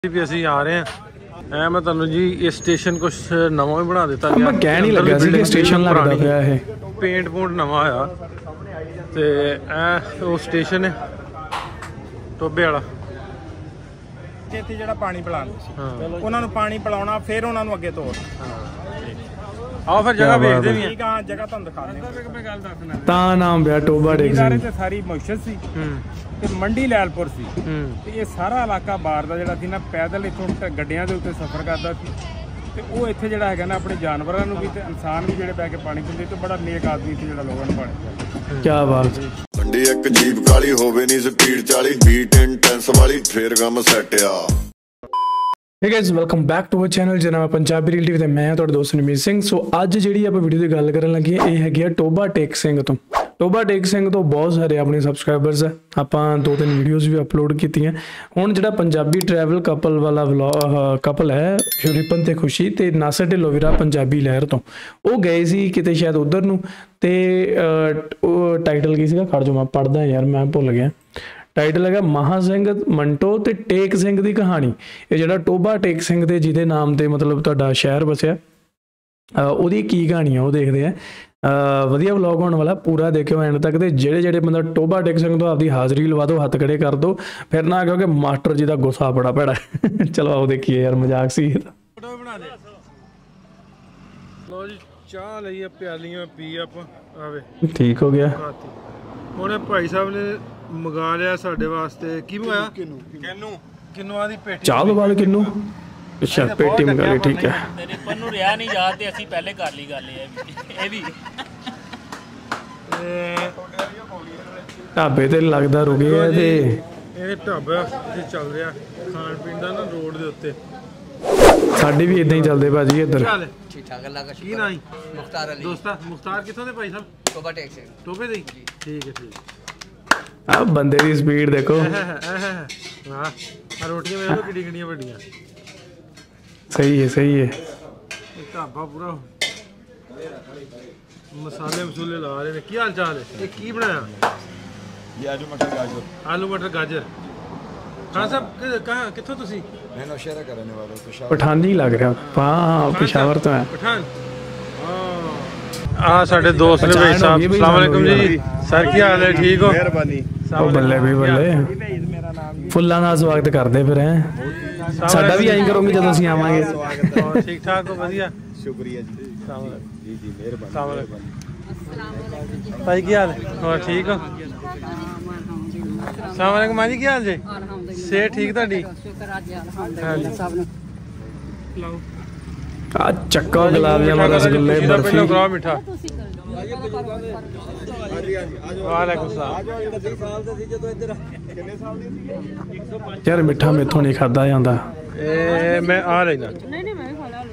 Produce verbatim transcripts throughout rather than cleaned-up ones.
भी ਅਸੀਂ ਆ ਰਹੇ ਹਾਂ। ਐ ਮੈਂ ਤੁਹਾਨੂੰ ਜੀ ਇਹ ਸਟੇਸ਼ਨ ਕੁਝ ਨਵਾਂ ਵੀ ਬਣਾ ਦਿੱਤਾ ਗਿਆ। ਮੈਂ ਕਹਿਣ ਹੀ ਲੱਗਾ ਸੀ ਕਿ ਸਟੇਸ਼ਨ ਲੱਗਦਾ ਪਿਆ ਇਹ ਪੇਂਟ ਪੂੰਟ ਨਵਾਂ ਆਇਆ ਤੇ ਐ ਉਹ ਸਟੇਸ਼ਨ ਹੈ ਟੋਬੇ ਵਾਲਾ। ਇੱਥੇ ਜਿਹੜਾ ਪਾਣੀ ਪਿਲਾਉਂਦੇ ਸੀ ਉਹਨਾਂ ਨੂੰ ਪਾਣੀ ਪਿਲਾਉਣਾ ਫਿਰ ਉਹਨਾਂ ਨੂੰ ਅੱਗੇ ਤੋਰ। ਆਓ ਫਿਰ ਜਗ੍ਹਾ ਵੇਖਦੇ ਵੀ ਠੀਕ ਆ, ਜਗ੍ਹਾ ਤੁਹਾਨੂੰ ਦਿਖਾਉਂਦੇ ਹਾਂ। ਮੈਂ ਗੱਲ ਦੱਸਣਾ ਤਾਂ ਨਾਮ ਪਿਆ ਟੋਬਾ ਟੇਕ ਸਿੰਘ ਤੇ ਸਾਰੀ ਮੋਇਸ਼ਰ ਸੀ ਤੇ ਮੰਡੀ ਲੈਲਪੁਰ ਸੀ ਤੇ ਇਹ ਸਾਰਾ ਇਲਾਕਾ ਬਾਰ ਦਾ ਜਿਹੜਾ ਸੀ ਨਾ ਪੈਦਲ ਇੱਥੋਂ ਗੱਡੀਆਂ ਦੇ ਉੱਤੇ ਸਫ਼ਰ ਕਰਦਾ ਸੀ ਤੇ ਉਹ ਇੱਥੇ ਜਿਹੜਾ ਹੈਗਾ ਨਾ ਆਪਣੇ ਜਾਨਵਰਾਂ ਨੂੰ ਵੀ ਤੇ ਇਨਸਾਨ ਵੀ ਜਿਹੜੇ ਬੈ ਕੇ ਪਾਣੀ ਪੀਂਦੇ ਤੇ ਬੜਾ ਨੇਕ ਆਦਮੀ ਸੀ ਜਿਹੜਾ ਲੋਕਾਂ ਨੂੰ ਪਾਣੀ। ਕੀ ਬਾਤ। ਮੰਡੀ ਇੱਕ ਜੀਪ ਕਾਲੀ ਹੋਵੇ ਨਹੀਂ ਸਪੀਡ ਚਾਲੀ ਬੀਟ ਇੰਟੈਂਸ ਵਾਲੀ ਫੇਰ ਕੰਮ ਸੈੱਟ ਆ। Hey guys welcome back to our channel जिन्ना मैं पंजाबी रील टीवी ते मैं तुहाडा दोस्त नमीत सिंह। सो अज जिहड़ी आपां वीडियो दी गल करन लगे ये हैगी टोबा टेक सिंह तो। टोबा टेक सिंह तो बहुत सारे अपने सबसक्राइबर्स है, आपां दो तीन वीडियोज़ भी अपलोड कीतियां। हुण जिहड़ा पंजाबी ट्रैवल कपल वाला व्लॉग कपल है रिपन ते खुशी ते नासर ढिल्लों वीरा पंजाबी लहर तो वो गए सी किते शायद उधर नूं ते टाइटल की सीगा खड़ जो मैं पढ़दा यार मैं भुल गया। टाइटल है महा सिंह मंटो ते टेक सिंह की कहानी। ये जो टोबा टेक सिंह के जिदे नाम से मतलब तुहाडा शहर बसिया ਉਹਦੀ की कहानी है वो देखते हैं। वधिया व्लॉग होने वाला पूरा देखियो एंड तक। जेड़े जेड़े बंदा टोबा टेक सिंह तो आपकी हाज़री लवा दो, हथ खड़े कर दो, फिर ना क्योंकि मास्टर जी का गुस्सा बड़ा भैड़ा। चलो आओ देखिए यार मजाक सी। ਚਾਹ ਲਈ ਪਿਆਲੀਆਂ ਪੀ ਆਪਾਂ ਆਵੇ ठीक हो गया। ਉਹਨੇ ਭਾਈ ਸਾਹਿਬ ਨੇ ਮੰਗਾ ਲਿਆ ਸਾਡੇ ਵਾਸਤੇ। ਕੀ ਮੰਗਾਇਆ? ਕਿੰਨੂ ਕਿੰਨੂਆਂ ਦੀ ਪੇਟੀ। ਚਾਹ ਲਵਾ ਲਓ ਕਿੰਨੂ। ਅੱਛਾ ਪੇਟੀ ਮੰਗਾ ਲਈ, ਠੀਕ ਹੈ। ਤੇਰੇ ਪਰ ਨੂੰ ਰਿਆ ਨਹੀਂ ਯਾਦ ਤੇ ਅਸੀਂ ਪਹਿਲੇ ਕਰ ਲਈ ਗੱਲ ਇਹ ਵੀ ਢਾਬੇ ਤੇ ਲੱਗਦਾ ਰੁਕੇ ਆ ਤੇ ਇਹ ਢਾਬਾ ਤੇ ਚੱਲ ਰਿਹਾ ਖਾਣ ਪੀਣ ਦਾ ਨਾ ਰੋਡ ਦੇ ਉੱਤੇ। ਸਾਡੇ ਵੀ ਇਦਾਂ ਹੀ ਚੱਲਦੇ ਭਾਜੀ ਇੱਧਰ। ਠੀਕ ਠਾਕ ਅੱਲਾ ਦਾ ਕੀ ਨਾਮ? ਮੁਖਤਾਰ ਅਲੀ। ਦੋਸਤਾ ਮੁਖਤਾਰ ਕਿੱਥੋਂ ਦੇ ਭਾਈ ਸਾਹਿਬ? ਟੋਬਾ ਟੇਕ ਸਿੰਘ। ਟੋਬੇ ਦੇ? ਠੀਕ ਹੈ ਠੀਕ। ਆ ਬੰਦੇ ਦੀ ਸਪੀਡ ਦੇਖੋ। ਵਾਹ ਆ ਰੋਟੀਆਂ ਵੇਖ ਲਓ ਕਿੱਡੀ ਕਿੱਡੀਆਂ ਵੱਡੀਆਂ। ਸਹੀ ਹੈ ਸਹੀ ਹੈ। ਇਹ ਢਾਬਾ ਪੂਰਾ ਮਸਾਲੇ ਮਸੂਲੇ ਲਾ ਰਹੇ ਨੇ। ਕੀ ਹਾਲ ਚਾਲ ਹੈ? ਇਹ ਕੀ ਬਣਾਇਆ? ये आलू मटर गाजर। आलू मटर गाजर। खान साहब कहाँ कित्थों तुसी? मैं नौशहरा का रहने वाला हूँ, पेशावर। पठानी लग रहा हाँ पेशावर तो है। पठान आ साडे दोस्त ने भाई साहब। अस्सलाम वालेकुम जी सर, की हाल है? ठीक हो? मेहरबानी। ओ बल्ले भी बल्ले फुल्लां नाल स्वागत करदे फिर हैं। साडा भी आई करोगे जब ਅਸੀਂ ਆਵਾਂਗੇ। ठीक ठाक हो? ਵਧੀਆ शुक्रिया जी। जी जी मेहरबानी। अस्सलाम वालेकुम भाई, की हाल है? और ठीक हो? अस्सलाम वालेकुम मां जी, की हाल जी? सेहत ठीक ਤੁਹਾਡੀ? आ चक्का गुलाब जामुन रसगुल्ले बर्फी। करो मिठा। वालेकुम सलाम। यार मिठा मेथों नहीं खादा जांदा। ए मैं आ लेना। नहीं नहीं मैं खा ला।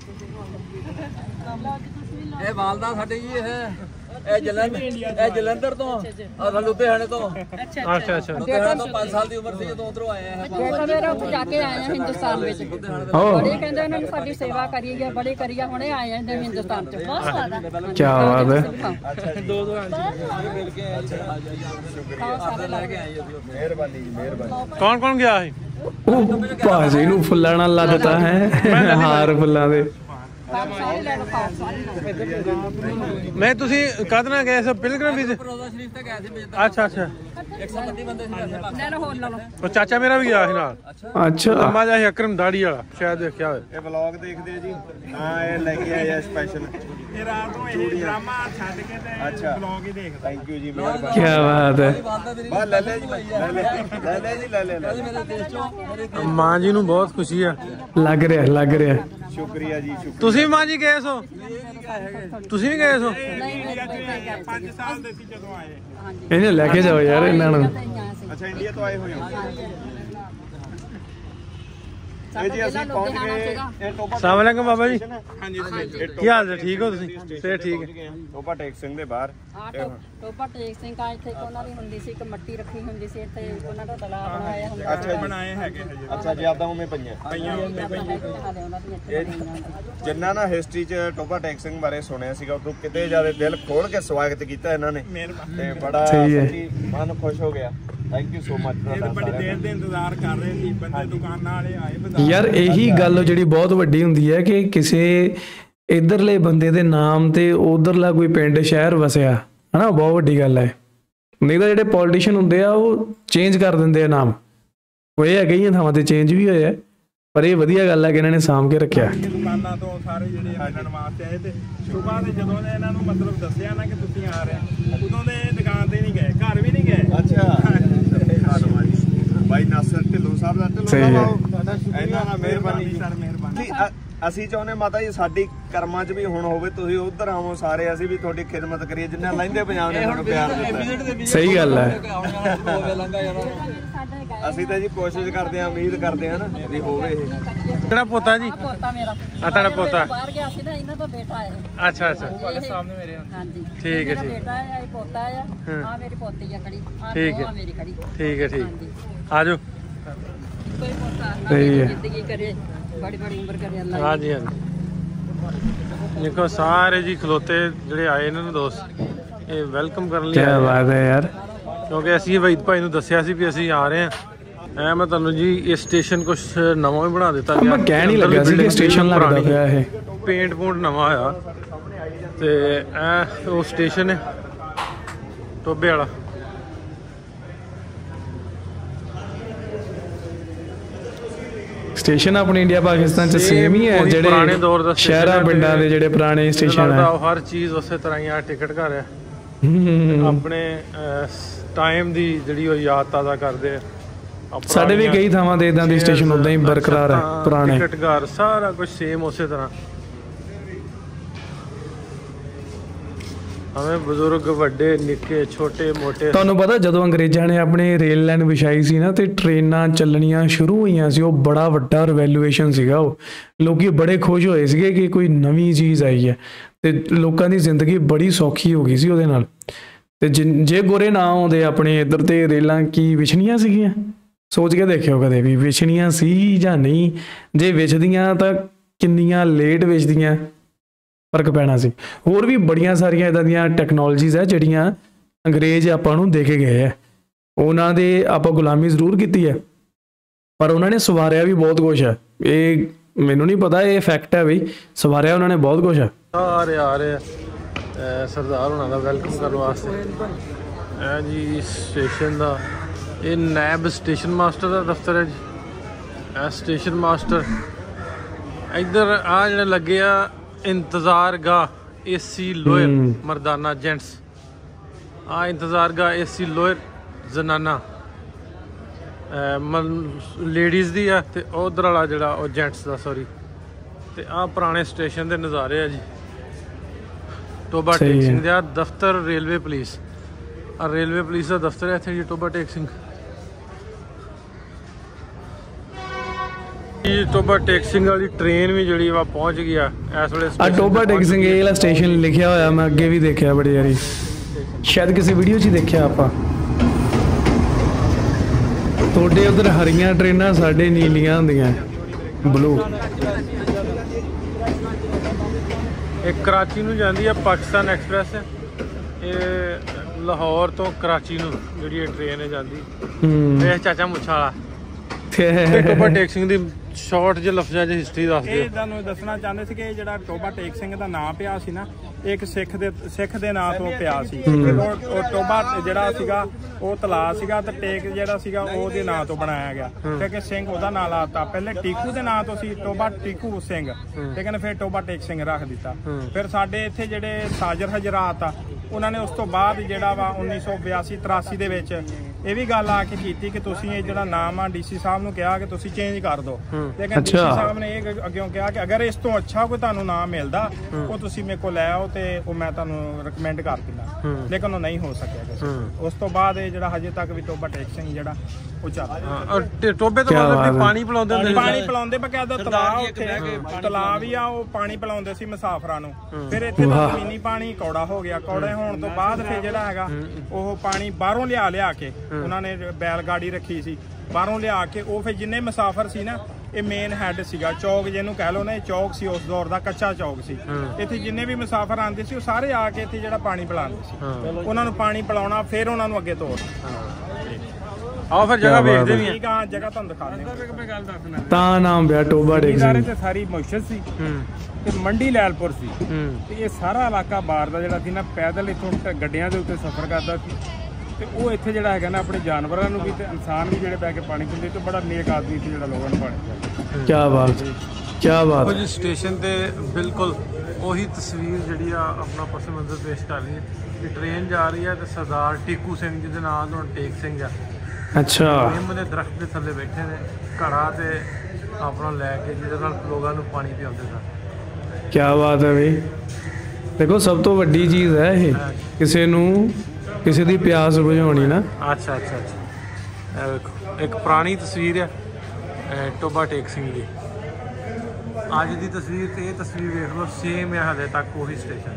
ਇਹ ਵਾਲਦਾ ਸਾਡੇ ਜੀ ਇਹ ਇਹ ਜਲੰਧਰ ਇਹ ਜਲੰਧਰ ਤੋਂ ਆ ਲੁਧਿਆਣੇ ਤੋਂ। अच्छा अच्छा अच्छा। ਲੁਧਿਆਣੇ ਤੋਂ ਪੰਜ ਸਾਲ ਦੀ ਉਮਰ ਸੀ ਜਦੋਂ ਉਧਰੋਂ ਆਏ ਆ। ਬੇਟਾ ਮੇਰਾ ਉੱਥੇ ਜਾ ਕੇ ਆਇਆ ਹਿੰਦੁਸਤਾਨ ਵਿੱਚ। ओ ਬੜੇ ਕਹਿੰਦੇ ਇਹਨਾਂ ਨੂੰ ਸਾਡੀ ਸੇਵਾ ਕਰੀਏ ਜਾਂ ਬੜੇ ਕਰੀਏ, ਹੁਣੇ ਆਏ ਆ ਹਿੰਦੁਸਤਾਨ ਚ। ਬਹੁਤ ਸਵਾਦ ਆ। क्या बात है। ਦੋ ਦੋ ਮਿਲ ਕੇ ਸ਼ੁਕਰੀਆ ਲੈ ਕੇ ਆਏ ਜੀ। मेहरबानी जी मेहरबानी। कौन कौन गया है? ओ भाजी ਨੂੰ ਫੁੱਲਾਂ ਨਾਲ ਲੱਦਤਾ ਹੈ ਹਾਰ ਫੁੱਲਾਂ ਦੇ। ਸਾਰੇ ਲੈ ਲਓ, ਖਾਓ ਸਾਰੇ। मैं तुसी कद ना गए सब पिलग्रम भी? ਰੋਜ਼ਾ ਸ਼ਰੀਫ ਤੇ ਗਏ ਸੀ। अच्छा अच्छा। ਇੱਕ ਸੌ ਬੱਤੀ ਬੰਦੇ ਸੀ ਵੈਸੇ। ਲੈ ਲਓ ਹੋਰ ਲੈ ਲਓ। और चाचा मेरा भी गया है नाल। अच्छा लम्बा जा अकरम दाढ़ी वाला शायद देखा होवे। ये व्लॉग देखते हैं जी। हाँ ये लेके आए हैं स्पेशल। ਇਹ ਰਾਤ ਨੂੰ ਇਹ ਡਰਾਮਾ ਛੱਡ ਕੇ ਤੇ अच्छा ਬਲੌਗ ਹੀ ਦੇਖਦਾ। थैंक यू जी मेहरबानी। क्या बात है। बस ले ले जी ले ले ले ले जी ले ले ले। ਮੇਰੇ ਦੇਸ਼ ਚੋਂ ਮੇਰੇ मां जी नू बहुत खुशी है। ਲੱਗ ਰਿਹਾ ਲੱਗ ਰਿਹਾ। शुक्रिया जी शुक्रिया। तुसी भी मां जी गए सो? तुसी भी गए सो? ਪੰਜ ਸਾਲ ਦੇ ਸੀ ਜਦੋਂ ਆਏ। ਇਹਨੇ ਲੈ ਕੇ ਜਾਓ ਯਾਰ ਇਹਨਾਂ ਨੂੰ। अच्छा इंडिया तो आए हुए हो? ये जी ਅਸੀਂ ਪਹੁੰਚ ਗਏ ਇਹ ਟੋਬਾ। अस्सलाम वालेकुम बाबा जी, ਹਾਂਜੀ की हाल है? ठीक हो तुसी? सेहत ठीक है? ਟੋਬਾ ਟੇਕ ਸਿੰਘ ਦੇ ਬਾਹਰ। ਆ ਟੋਬਾ ਟੇਕ ਸਿੰਘ ਆ ਇੱਥੇ ਉਹਨਾਂ ਦੀ ਹੁੰਦੀ ਸੀ, ਇੱਕ ਮੱਟੀ ਰੱਖੀ ਹੁੰਦੀ ਸੀ ਇੱਥੇ, ਉਹਨਾਂ ਦਾ ਤਲਾਬ ਬਣਾਇਆ ਹੁੰਦਾ। ਅੱਛਾ ਜੀ ਬਣਾਏ ਹੈਗੇ ਹਜੇ। ਅੱਛਾ ਜਿਆਦਾ ਉਵੇਂ ਪਈਆਂ ਪਈਆਂ ਜਿੰਨਾ ਨਾ ਹਿਸਟਰੀ ਚ ਟੋਬਾ ਟੇਕ ਸਿੰਘ ਬਾਰੇ ਸੁਣਿਆ ਸੀਗਾ ਉਦੋਂ ਕਿਤੇ ਜ਼ਿਆਦਾ ਦਿਲ ਖੋਲ ਕੇ ਸਵਾਗਤ ਕੀਤਾ ਇਹਨਾਂ ਨੇ ਤੇ ਬੜਾ ਸੱਚੀ ਮਨ ਖੁਸ਼ ਹੋ ਗਿਆ। ਥੈਂਕ ਯੂ ਸੋ ਮਚ ਇਹ ਤਾਂ ਬੜੀ ਦੇਰ ਦੇ ਇੰਤਜ਼ਾਰ ਕਰ ਰਹੇ ਸੀ ਬੰਦੇ, ਦੁਕਾਨਾਂ ਵਾਲੇ ਆਏ ਬਾਜ਼ਾਰ। ਯਾਰ ਇਹੀ ਗੱਲ ਜਿਹੜੀ ਬਹੁਤ ਵੱਡੀ ਹੁੰਦੀ ਹੈ ਕਿ ਕਿਸੇ ਇਧਰਲੇ ਬੰਦੇ ਦੇ ਨਾਮ ਤੇ ਉਧਰਲਾ ਕੋਈ ਪਿੰਡ ਸ਼ਹਿਰ ਵਸਿਆ, ਹਨਾ, ਬਹੁਤ ਵੱਡੀ ਗੱਲ ਹੈ। ਨਹੀਂ ਤਾਂ ਜਿਹੜੇ ਪੋਲੀਟੀਸ਼ੀਅਨ ਹੁੰਦੇ ਆ ਉਹ ਚੇਂਜ ਕਰ ਦਿੰਦੇ ਆ ਨਾਮ, ਹੋਏ ਆ ਕਈਆਂ ਥਾਵਾਂ ਤੇ ਚੇਂਜ ਵੀ ਹੋਏ ਆ, ਪਰ ਇਹ ਵਧੀਆ ਗੱਲ ਹੈ ਕਿ ਇਹਨਾਂ ਨੇ ਸਾਂਭ ਕੇ ਰੱਖਿਆ। ਦੁਕਾਨਾਂ ਤੋਂ ਸਾਰੇ ਜਿਹੜੇ ਮਿਲਣ ਵਾਸਤੇ ਆਏ ਤੇ ਸੁਬਾਹ ਦੇ ਜਦੋਂ ਨੇ ਇਹਨਾਂ ਨੂੰ ਮਤਲਬ ਦੱਸਿਆ ਨਾ ਕਿ ਤੁਸੀਂ ਆ ਰਹੇ, ਉਦੋਂ ਦੇ ਦੁਕਾਨ ਤੇ ਨਹੀਂ ਗਏ, ਘਰ ਵੀ ਨਹੀਂ ਗਏ। ਅੱਛਾ ਬਾਈ ਨਾਸਰ ਢਿੱਲੋਂ ਸਾਹਿਬ ਦਾ ਢਿੱਲੋਂ ਇਹਨਾਂ ਨਾਲ ਮਿਹਰਬਾਨੀ ਸਰ, ਮਿਹਰਬਾਨੀ। ਅਸੀਂ ਚਾਹੁੰਦੇ ਮਾਤਾ ਜੀ ਸਾਡੀ ਕਰਮਾਂ 'ਚ ਵੀ ਹੁਣ ਹੋਵੇ, ਤੁਸੀਂ ਉਧਰ ਆਵੋ ਸਾਰੇ, ਅਸੀਂ ਵੀ ਤੁਹਾਡੀ ਖਿਦਮਤ ਕਰੀਏ ਜਿੰਨਾ ਲੈਂਦੇ ਪੰਜਾਬ ਨੇ ਤੁਹਾਨੂੰ ਪਿਆਰ ਦਿੱਤਾ। ਸਹੀ ਗੱਲ ਹੈ। ਅਸੀਂ ਤਾਂ ਜੀ ਕੋਸ਼ਿਸ਼ ਕਰਦੇ ਹਾਂ, ਉਮੀਦ ਕਰਦੇ ਹਾਂ ਨਾ ਵੀ ਹੋਵੇ ਇਹ। ਕਿਹੜਾ ਪੋਤਾ ਜੀ? ਪੋਤਾ ਮੇਰਾ। ਆ ਤੁਹਾਡਾ ਪੋਤਾ? ਬਾਹਰ ਗਿਆ ਸੀ ਨਾ, ਇਹਨਾਂ ਦਾ ਬੇਟਾ ਹੈ। ਅੱਛਾ ਅੱਛਾ, ਤੁਹਾਡੇ ਸਾਹਮਣੇ ਮੇਰੇ। ਹਾਂਜੀ ਠੀਕ ਹੈ, ਮੇਰਾ ਠੀਕ। ਬੇਟਾ ਹੈ, ਇਹ ਪੋਤਾ ਹੈ, ਆ ਮੇਰੀ ਪੋਤੀ ਆ ਖੜੀ, ਆ ਠੀਕ ਹੈ। ਮੇਰੀ ਖੜੀ। ਠੀਕ ਹੈ, ਠੀਕ। ਹਾਂਜੀ, ਆ ਜਾਓ। ਕੋਈ ਪੋਤਾ ਸਹੀ ਹੈ। ਜ਼ਿੰਦਗੀ ਕਰੇ, ਬੜੀ ਬੜੀ ਉਮਰ ਕਰੇ ਅੱਲਾ। ਹਾਂਜੀ ਹਾਂਜੀ, ਦੇਖੋ ਸਾਰੇ ਜੀ ਖਲੋਤੇ ਜਿਹੜੇ ਆਏ ਇਹਨਾਂ ਨੂੰ ਦੋਸਤ, ਇਹ ਵੈਲਕਮ ਕਰਨ ਲਈ ਕੀ ਆਏ ਬਾਤ ਹੈ ਯਾਰ, ਕਿਉਂਕਿ ਅਸੀਂ ਵਹੀਦ ਭਾਈ ਨੂੰ ਦੱਸਿਆ ਸੀ ਵੀ ਅਸੀਂ ਆ ਰਹੇ ਹਾਂ। ਐ ਮੈਂ ਤੁਹਾਨੂੰ ਜੀ ਇਹ ਸਟੇਸ਼ਨ ਕੁਛ ਨਵਾਂ ਵੀ ਬਣਾ ਦਿੱਤਾ ਗਿਆ। ਮੈਂ ਕਹਿ ਨਹੀਂ ਲੱਗਾ ਸੀ ਕਿ ਸਟੇਸ਼ਨ ਲੱਗਦਾ ਪਿਆ ਇਹ। ਪੇਂਟ ਪੂੰਟ ਨਵਾਂ ਆਇਆ ਤੇ ਇਹ ਉਹ ਸਟੇਸ਼ਨ ਹੈ ਟੋਬੇ ਵਾਲਾ। ਸਟੇਸ਼ਨ ਆਪਣੇ ਇੰਡੀਆ ਪਾਕਿਸਤਾਨ ਚ ਸੇਮ ਹੀ ਹੈ, ਜਿਹੜੇ ਪੁਰਾਣੇ ਦੌਰ ਦਾ ਸ਼ਹਿਰਾਂ ਪਿੰਡਾਂ ਦੇ ਜਿਹੜੇ ਪੁਰਾਣੇ ਸਟੇਸ਼ਨ ਹੈ, ਉਹ ਹਰ ਚੀਜ਼ ਉਸੇ ਤਰ੍ਹਾਂ ਹੀ ਆ। ਟਿਕਟ ਘਰ ਆ, ਆਪਣੇ ਟਾਈਮ ਦੀ ਜਿਹੜੀ ਉਹ ਯਾਦ ਤਾਜ਼ਾ ਕਰਦੇ ਆ। ਸਾਡੇ ਵੀ ਕਈ ਥਾਵਾਂ ਤੇ ਇਦਾਂ ਦੇ ਸਟੇਸ਼ਨ ਉਦਾਂ ਹੀ ਬਰਕਰਾਰ ਹੈ ਪੁਰਾਣੇ। ਟਿਕਟ ਘਰ ਸਾਰਾ ਕੁਝ ਸੇਮ ਉਸੇ ਤਰ੍ਹਾਂ। ਹਮੇ ਬਜ਼ੁਰਗ ਵੱਡੇ ਨਿੱਕੇ ਛੋਟੇ ਮੋਟੇ, ਤੁਹਾਨੂੰ ਪਤਾ ਜਦੋਂ ਅੰਗਰੇਜ਼ਾਂ ਨੇ ਆਪਣੇ ਰੇਲ ਲਾਈਨ ਵਿਛਾਈ ਸੀ ਨਾ ਤੇ ਟ੍ਰੇਨਾਂ ਚੱਲਣੀਆਂ ਸ਼ੁਰੂ ਹੋਈਆਂ ਸੀ, ਉਹ ਬੜਾ ਵੱਡਾ ਰਿਵੈਲੂਏਸ਼ਨ ਸੀਗਾ। ਉਹ ਲੋਕੀ ਬੜੇ ਖੁਸ਼ ਹੋਏ ਸੀਗੇ ਕਿ ਕੋਈ ਨਵੀਂ ਚੀਜ਼ ਆਈ ਹੈ ਤੇ ਲੋਕਾਂ ਦੀ ਜ਼ਿੰਦਗੀ ਬੜੀ ਸੌਖੀ ਹੋ ਗਈ ਸੀ ਉਹਦੇ ਨਾਲ। ਤੇ ਜੇ ਗੋਰੇ ਨਾ ਆਉਂਦੇ ਆਪਣੇ ਇੱਧਰ ਤੇ ਰੇਲਾਂ ਕੀ ਵਿਛਣੀਆਂ ਸੀਗੀਆਂ? ਸੋਚ ਕੇ ਦੇਖਿਓ ਕਦੇ ਵੀ ਵਿਛਣੀਆਂ ਸੀ ਜਾਂ ਨਹੀਂ। ਜੇ ਵਿਛਦੀਆਂ ਤਾਂ ਕਿੰਨੀਆਂ ਲੇਟ ਵਿਛਦੀਆਂ, ਫਰਕ ਪੈਣਾ ਸੀ। ਹੋਰ ਵੀ ਬੜੀਆਂ ਸਾਰੀਆਂ ਇੱਦਾਂ ਦੀਆਂ ਟੈਕਨੋਲੋਜੀਜ਼ ਹੈ ਜਿਹੜੀਆਂ ਅੰਗਰੇਜ਼ ਆਪਾਂ ਨੂੰ ਦੇ ਕੇ ਗਏ ਹੈ। ਉਹਨਾਂ ਦੇ ਆਪਾਂ ਗੁਲਾਮੀ ਜ਼ਰੂਰ ਕੀਤੀ ਹੈ, ਪਰ ਉਹਨਾਂ ਨੇ ਸਵਾਰਿਆ ਵੀ ਬਹੁਤ ਕੁਛ ਹੈ। ਇਹ ਮੈਨੂੰ ਨਹੀਂ ਪਤਾ, ਇਹ ਫੈਕਟ ਹੈ ਬਈ, ਸਵਾਰਿਆ ਉਹਨਾਂ ਨੇ ਬਹੁਤ ਕੁਛ ਹੈ। ਆ ਰਹੇ ਆ ਰਹੇ ਸਰਦਾਰ ਹੋਣਾ ਦਾ ਵੈਲਕਮ ਕਰਨ ਵਾਸਤੇ। ਇਹ ਜੀ ਸਟੇਸ਼ਨ ਦਾ, ਇਹ ਨੈਬ ਸਟੇਸ਼ਨ ਮਾਸਟਰ ਦਾ ਦਫ਼ਤਰ ਹੈ ਜੀ। ਇਹ ਸਟੇਸ਼ਨ ਮਾਸਟਰ ਇੱਧਰ ਆ ਜਿਹੜੇ ਲੱਗੇ ਆ ਇੰਤਜ਼ਾਰ ਗਾਹ ਏਸੀ ਲੋਅਰ ਮਰਦਾਨਾ ਜੈਂਟਸ, ਆ ਇੰਤਜ਼ਾਰ ਗਾਹ ਏਸੀ ਲੋਅਰ ਜ਼ਨਾਨਾ ਲੇਡੀਜ਼ ਦੀ ਆ, ਤੇ ਉਧਰ ਵਾਲਾ ਜਿਹੜਾ ਉਹ ਜੈਂਟਸ ਦਾ, ਸੌਰੀ। ਤੇ ਆ ਪੁਰਾਣੇ ਸਟੇਸ਼ਨ ਦੇ ਨਜ਼ਾਰੇ ਆ ਜੀ। ਟੋਬਾ ਟੇਕ ਸਿੰਘ ਦਾ ਦਫ਼ਤਰ ਰੇਲਵੇ ਪੁਲਿਸ, ਆ ਰੇਲਵੇ ਪੁਲਿਸ ਦਾ ਦਫ਼ਤਰ ਹੈ ਇੱਥੇ ਜੀ, ਟੋਬਾ ਟੇਕ ਸਿੰਘ। ਇਹ ਟੋਬਾ ਟੇਕ ਸਿੰਘ ਵਾਲੀ ਟ੍ਰੇਨ ਵੀ ਜਿਹੜੀ ਵਾ ਪਹੁੰਚ ਗਈ ਆ ਇਸ ਵੇਲੇ। ਆ ਟੋਬਾ ਟੇਕ ਸਿੰਘ ਇਹ ਵਾਲਾ ਸਟੇਸ਼ਨ ਲਿਖਿਆ ਹੋਇਆ, ਮੈਂ ਅੱਗੇ ਵੀ ਦੇਖਿਆ ਬੜੀ ਵਾਰੀ, ਸ਼ਾਇਦ ਕਿਸੇ ਵੀਡੀਓ 'ਚ ਹੀ ਦੇਖਿਆ ਆਪਾਂ। ਤੁਹਾਡੇ ਉਧਰ ਹਰੀਆਂ ਟ੍ਰੇਨਾਂ, ਸਾਡੇ ਨੀਲੀਆਂ ਹੁੰਦੀਆਂ, ਬਲੂ। ਇਹ ਕਰਾਚੀ ਨੂੰ ਜਾਂਦੀ ਆ ਪਾਕਿਸਤਾਨ ਐਕਸਪ੍ਰੈਸ। ਇਹ ਲਾਹੌਰ ਤੋਂ ਕਰਾਚੀ ਨੂੰ ਜਿਹੜੀ ਇਹ ਟ੍ਰੇਨ ਹੈ ਜਾਂਦੀ। ਇਹ ਚਾਚਾ ਮੁੱਛਾਂ ਵਾਲਾ ਟੋਬਾ ਟੇਕ ਸਿੰਘ ਦੀ ਸ਼ਾਰਟ ਜਿਹੇ ਲਫ਼ਜ਼ਾਂ 'ਚ ਹਿਸਟਰੀ ਦੱਸ ਦਿਓ। ਇਹ ਤੁਹਾਨੂੰ ਦੱਸਣਾ ਚਾਹੁੰਦੇ ਸੀ ਕਿ ਜਿਹੜਾ ਟੋਬਾ ਟੇਕ ਸਿੰਘ ਦਾ ਨਾਂ ਪਿਆ ਸੀ ਨਾ, ਇੱਕ ਸਿੱਖ ਦੇ ਸਿੱਖ ਦੇ ਨਾਂ ਤੋਂ ਪਿਆ ਸੀ। ਉਹ ਟੋਬਾ ਜਿਹੜਾ ਸੀਗਾ ਉਹ ਤਲਾਅ ਸੀਗਾ, ਤੇ ਟੇਕ ਜਿਹੜਾ ਸੀਗਾ ਉਹਦੇ ਨਾਂ ਤੋਂ ਬਣਾਇਆ ਗਿਆ, ਕਿਉਂਕਿ ਸਿੰਘ ਉਹਦਾ ਨਾਂ ਲਾਤਾ। ਪਹਿਲੇ ਟੀਕੂ ਦੇ ਨਾਂ ਤੋਂ ਸੀ ਟੋਬਾ ਟੀਕੂ ਸਿੰਘ, ਲੇਕਿਨ ਫਿਰ ਟੋਬਾ ਟੇਕ ਸਿੰਘ ਰੱਖ ਦਿੱਤਾ। ਫਿਰ ਸਾਡੇ ਇੱਥੇ ਜਿਹੜੇ ਸਾਜਰ ਹਜ਼ਰਾਤ ਆ, ਉਹਨਾਂ ਨੇ ਉਸ ਤੋਂ ਬਾਅਦ ਜਿਹੜਾ ਵਾ ਉੱਨੀ ਸੌ ਬਿਆਸੀ ਤਰਾਸੀ ਦੇ ਵਿੱਚ ਇਹ ਵੀ ਗੱਲ ਆ ਕੇ ਕੀਤੀ ਕਿ ਤੁਸੀਂ ਇਹ ਜਿਹੜਾ ਨਾਮ ਆ ਡੀਸੀ ਸਾਹਿਬ ਨੂੰ ਕਿਹਾ ਕਿ ਤੁਸੀਂ ਚੇਂਜ ਕਰ ਦਿਓ। ਲੇਕਿਨ ਡੀਸੀ ਸਾਹਿਬ ਨੇ ਇਹ ਅੱਗਿਓਂ ਕਿਹਾ ਕਿ ਅਗਰ ਇਸ ਤੋਂ ਅੱਛਾ ਕੋਈ ਤੁਹਾਨੂੰ ਨਾਮ ਮਿਲਦਾ ਉਹ ਤੁਸੀਂ ਮੇਰੇ ਕੋਲ ਲੈ ਆਓ ਤੇ ਉਹ ਮੈਂ ਤੁਹਾਨੂੰ ਰਿਕਮੈਂਡ ਕਰ ਦਿੰਦਾ, ਲੇਕਿਨ ਉਹ ਨਹੀਂ ਹੋ ਸਕਿਆ। ਉਸ ਤੋਂ ਬਾਅਦ ਇਹ ਜਿਹੜਾ ਹਜੇ ਤੱਕ ਵੀ ਟੋਬਾ ਟੇਕ ਸਿੰਘ ਜਿਹੜਾ ਉਹ ਚੱਲ ਟੋਬੇ ਤੋਂ ਪਾਣੀ ਪਿਲਾਉਂਦੇ ਹੁੰਦੇ, ਪਾਣੀ ਪਿਲਾਉਂਦੇ ਬਕਾਇਦਾ ਤਲਾਅ, ਉੱਥੇ ਤਲਾਅ ਵੀ ਆ, ਉਹ ਪਾਣੀ ਪਿਲਾਉਂਦੇ ਸੀ ਮੁਸਾਫਰਾਂ ਨੂੰ। ਫਿਰ ਇੱਥੇ ਤਾਂ ਜ਼ਮੀਨੀ ਪਾਣੀ ਕੌੜਾ ਹੋ ਗਿਆ, ਕੌੜੇ ਹੋਣ ਤੋਂ ਬਾਅਦ ਫਿਰ ਜਿਹੜਾ ਹੈਗਾ ਉਹ ਪਾਣੀ ਬਾਹਰੋਂ ਲਿਆ ਲਿਆ ਕੇ ਉਹਨਾਂ ਨੇ ਬੈਲ ਗਾੜੀ ਰੱਖੀ ਸੀ, ਬਾਹਰੋਂ ਲਿਆ ਕੇ ਉਹ ਫਿਰ ਜਿੰਨੇ ਮੁਸਾਫਰ ਸੀ ਨਾ, ਇਹ ਮੇਨ ਹੈਡ ਸੀਗਾ ਚੌਕ ਜਿਹਨੂੰ ਕਹਿ ਲਓ ਨਾ, ਇਹ ਚੌਕ ਸੀ ਉਸ ਦੌਰ ਦਾ, ਕੱਚਾ ਚੌਕ ਸੀ। ਇੱਥੇ ਜਿੰਨੇ ਵੀ ਮੁਸਾਫਰ ਆਉਂਦੇ ਸੀ ਉਹ ਸਾਰੇ ਆ ਕੇ ਇੱਥੇ ਜਿਹੜਾ ਪਾਣੀ ਪਿਲਾਉਂਦੇ ਸੀ, ਉਹਨਾਂ ਨੂੰ ਪਾਣੀ ਪਿਲਾਉਣਾ, ਫਿਰ ਉਹਨਾਂ ਨੂੰ ਅੱਗੇ ਤੋਰਨਾ। ਆਓ ਫਿਰ ਜਗ੍ਹਾ ਵੇਖਦੇ ਵੀ ਠੀਕ ਆ ਜਗ੍ਹਾ ਤੁਹਾਨੂੰ ਦਿਖਾ ਦਿੰਦੇ ਮੈਂ ਗੱਲ ਦੱਸਣਾ ਤਾਂ ਨਾਮ ਪਿਆ ਟੋਬਾ ਟੇਕ ਸਿੰਘ। ਤੇ ਸਾਰੀ ਮੌਸ਼ਤ ਸੀ ਤੇ ਮੰਡੀ ਲੈਲਪੁਰ ਸੀ ਤੇ ਇਹ ਸਾਰਾ ਇਲਾਕਾ ਬਾਹਰ ਦਾ ਜਿਹੜਾ ਸੀ ਨਾ ਪੈਦਲ ਇੱਥੋਂ ਗੱਡੀਆਂ ਦੇ ਉੱਤੇ ਸਫ਼ਰ ਕਰਦਾ ਸੀ ਤੇ ਉਹ ਇੱਥੇ ਜਿਹੜਾ ਹੈਗਾ ਨਾ ਆਪਣੇ ਜਾਨਵਰਾਂ ਨੂੰ ਵੀ ਤੇ ਇਨਸਾਨ ਵੀ ਜਿਹੜੇ ਬੈ ਕੇ ਪਾਣੀ ਪੀਂਦੇ ਤੇ ਬੜਾ ਨੇਕ ਆਦਮੀ ਸੀ ਜਿਹੜਾ ਲੋਕਾਂ ਨੂੰ ਪਾਣੀ ਪਿਆਉਂਦਾ। ਕੀ ਬਾਤ ਕੀ ਬਾਤ। ਜੀ ਸਟੇਸ਼ਨ ਤੇ ਬਿਲਕੁਲ ਉਹੀ ਤਸਵੀਰ ਜਿਹੜੀ ਆ ਆਪਣਾ ਪਸ ਮੰਜ਼ਰ ਪੇਸ਼ ਕਰ ਰਹੀ ਹੈ ਕਿ ਟ੍ਰੇਨ ਜਾ ਰਹੀ ਹੈ ਤੇ ਸਰਦਾਰ ਟੀਕੂ ਸਿੰਘ ਜਿਹਦੇ ਨਾਮ ਤੋਂ ਟੇਕ ਸਿੰਘ ਆ ਅੱਛਾ ਨਿੰਮ ਦੇ ਦਰਖਤ ਦੇ ਥੱਲੇ ਬੈਠੇ ਨੇ ਘੜਾ ਤੇ ਆਪਣਾ ਲੈ ਕੇ ਜਿਹਦੇ ਨਾਲ ਲੋਕਾਂ ਨੂੰ ਪਾਣੀ ਪਿਆਉਂਦੇ ਸਨ। ਕੀ ਬਾਤ ਹੈ ਬਈ। ਦੇਖੋ ਸਭ ਤੋਂ ਵੱਡੀ ਚੀਜ਼ ਹੈ ਇਹ ਕਿਸੇ ਨੂੰ ਕਿਸੇ ਦੀ ਪਿਆਸ ਬੁਝਾਉਣੀ ਨਾ। ਅੱਛਾ ਅੱਛਾ ਅੱਛਾ ਇਹ ਵੇਖੋ ਇੱਕ ਪੁਰਾਣੀ ਤਸਵੀਰ ਹੈ ਟੋਬਾ ਟੇਕ ਸਿੰਘ ਦੀ। ਅੱਜ ਦੀ ਤਸਵੀਰ ਤੇ ਇਹ ਤਸਵੀਰ ਵੇਖ ਲਓ ਸੇਮ ਹੈ ਹਾਲੇ ਤੱਕ ਉਹੀ ਸਟੇਸ਼ਨ।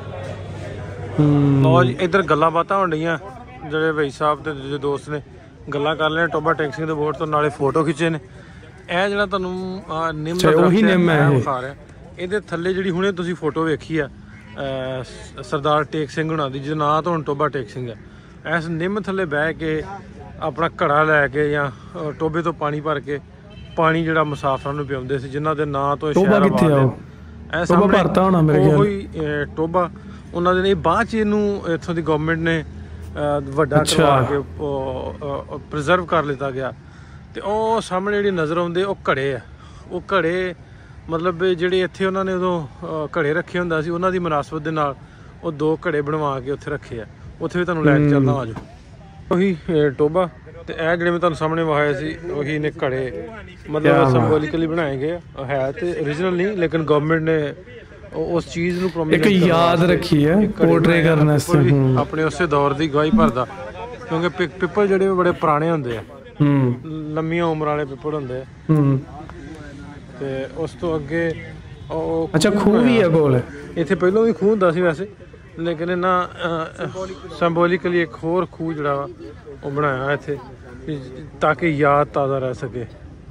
ਲਓ ਜੀ ਇੱਧਰ ਗੱਲਾਂ ਬਾਤਾਂ ਹੋਣ ਡਈਆਂ ਜਿਹੜੇ ਭਾਈ ਸਾਹਿਬ ਤੇ ਜਿਹੜੇ ਦੋਸਤ ਨੇ ਗੱਲਾਂ ਕਰ ਰਹੇ ਟੋਬਾ ਟੇਕ ਸਿੰਘ ਦੇ ਬੋਰਡ ਤੋਂ ਨਾਲੇ ਫੋਟੋ ਖਿੱਚੇ ਨੇ। ਇਹ ਜਿਹੜਾ ਤੁਹਾਨੂੰ ਨਿੰਮ ਦਾ ਉਹੀ ਨਿੰਮ ਹੈ ਵਿਖਾ ਰਿਹਾ ਇਹਦੇ ਥੱਲੇ ਜਿਹੜੀ ਹੁਣੇ ਤੁਸੀਂ ਫੋਟੋ ਵੇਖੀ ਆ ਸਰਦਾਰ ਟੇਕ ਸਿੰਘ ਹੁਣਾਂ ਦੀ ਜਿਹਦਾ ਨਾਂ ਤੋਂ ਹੁਣ ਟੋਬਾ ਟੇਕ ਸਿੰਘ ਹੈ। ਇਸ ਨਿੰਮ ਥੱਲੇ ਬਹਿ ਕੇ ਆਪਣਾ ਘੜਾ ਲੈ ਕੇ ਜਾਂ ਟੋਬੇ ਤੋਂ ਪਾਣੀ ਭਰ ਕੇ ਪਾਣੀ ਜਿਹੜਾ ਮੁਸਾਫਰਾਂ ਨੂੰ ਪਿਆਉਂਦੇ ਸੀ ਜਿਨ੍ਹਾਂ ਦੇ ਨਾਂ ਤੋਂ ਸ਼ਹਿਰ ਕਿੱਥੇ ਆਓ ਇਹ ਟੋਬਾ ਭਰਤਾ ਹੋਣਾ ਮੇਰੇ ਖਿਆਲ ਉਹੀ ਟੋਬਾ ਉਹਨਾਂ ਦੇ ਨੇ ਬਾਅਦ ਚ ਇਹਨੂੰ ਇੱਥੋਂ ਦੀ ਗਵਰਨਮੈਂਟ ਨੇ ਵੱਡਾ ਕਰਵਾ ਕੇ ਪ੍ਰੀਜ਼ਰਵ ਕਰ ਲਿੱਤਾ ਗਿਆ। ਤੇ ਉਹ ਸਾਹਮਣੇ ਜਿਹੜੀ ਨਜ਼ਰ ਆਉਂਦੇ ਉਹ ਘੜੇ ਆ। ਉਹ ਘੜੇ ਮਤਲਬ ਜਿਹੜੇ ਇੱਥੇ ਉਹਨਾਂ ਨੇ ਉਦੋਂ ਘੜੇ ਰੱਖੇ ਹੁੰਦਾ ਸੀ ਉਹਨਾਂ ਦੀ ਮੁਨਾਸਬਤ ਦੇ ਨਾਲ ਉਹ ਦੋ ਘੜੇ ਬਣਵਾ ਕੇ ਉੱਥੇ ਰੱਖੇ ਆ। ਉੱਥੇ ਵੀ ਤੁਹਾਨੂੰ ਲੈ ਕੇ ਚੱਲਦਾ ਆ ਜਾਓ। ਉਹੀ ਟੋਬਾ ਤੇ ਇਹ ਜਿਹੜੇ ਮੈਂ ਤੁਹਾਨੂੰ ਸਾਹਮਣੇ ਵਿਖਾਏ ਸੀ ਉਹੀ ਨੇ ਘੜੇ ਮਤਲਬ ਸਿੰਬੋਲਿਕਲੀ ਬਣਾਏ ਗਏ ਹੈ ਤੇ ਓਰੀਜਨਲ ਨਹੀਂ ਲੇਕਿਨ ਗਵਰਨਮੈਂਟ ਨੇ ਉਸ ਚੀਜ਼ ਨੂੰ ਪ੍ਰੋਮਿਸ ਇੱਕ ਯਾਦ ਰੱਖੀ ਹੈ ਪੋਰਟਰੇ ਕਰਨ ਵਾਸਤੇ ਆਪਣੇ ਉਸੇ ਦੌਰ ਦੀ ਗਵਾਹੀ ਭਰਦਾ ਕਿਉਂਕਿ ਪਿੱਪਲ ਜਿਹੜੇ ਬੜੇ ਪੁਰਾਣੇ ਹੁੰਦੇ ਆ ਲੰਮੀਆਂ ਉਮਰ ਵਾਲੇ ਪਿੱਪਲ ਹੁੰਦੇ ਆ। ਤੇ ਉਸ ਤੋਂ ਅੱਗੇ ਉਹ ਅੱਛਾ ਖੂਹ ਵੀ ਹੈ ਕੋਲ ਇੱਥੇ ਪਹਿਲਾਂ ਵੀ ਖੂਹ ਹੁੰਦਾ ਸੀ ਵੈਸੇ ਲੇਕਿਨ ਇਹਨਾਂ ਸਿੰਬੋਲਿਕਲੀ ਇੱਕ ਹੋਰ ਖੂਹ ਜਿਹੜਾ ਵਾ ਉਹ ਬਣਾਇਆ ਇੱਥੇ ਤਾਂ ਕਿ ਯਾਦ ਤਾਜ਼ਾ ਰਹਿ ਸਕੇ।